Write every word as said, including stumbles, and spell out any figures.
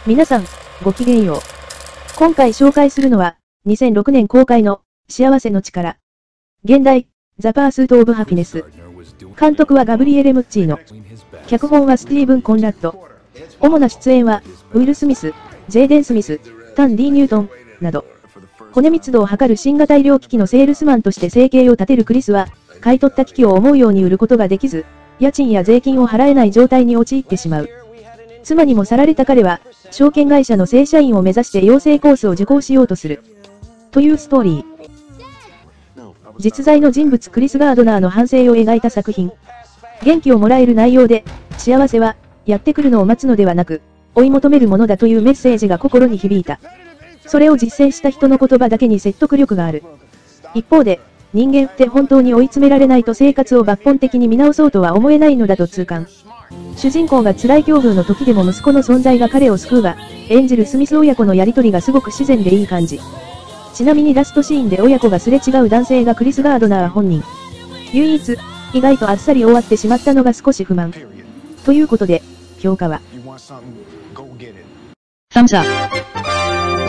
皆さん、ごきげんよう。今回紹介するのは、にせんろくねん公開の、幸せの力。現代、ザ・パースート・オブ・ハピネス。監督はガブリエレ・ムッチーノ。脚本はスティーブン・コンラッド。主な出演は、ウィル・スミス、ジェイデン・スミス、タン・ディ・ニュートン、など。骨密度を測る新型医療機器のセールスマンとして生計を立てるクリスは、買い取った機器を思うように売ることができず、家賃や税金を払えない状態に陥ってしまう。妻にも去られた彼は、証券会社の正社員を目指して養成コースを受講しようとする。というストーリー。実在の人物クリス・ガードナーの反省を描いた作品。元気をもらえる内容で、幸せは、やってくるのを待つのではなく、追い求めるものだというメッセージが心に響いた。それを実践した人の言葉だけに説得力がある。一方で、人間って本当に追い詰められないと生活を抜本的に見直そうとは思えないのだと痛感。主人公が辛い境遇の時でも息子の存在が彼を救うが、演じるスミス親子のやりとりがすごく自然でいい感じ。ちなみにラストシーンで親子がすれ違う男性がクリス・ガードナー本人。唯一、意外とあっさり終わってしまったのが少し不満。ということで、評価は。Thumbs up.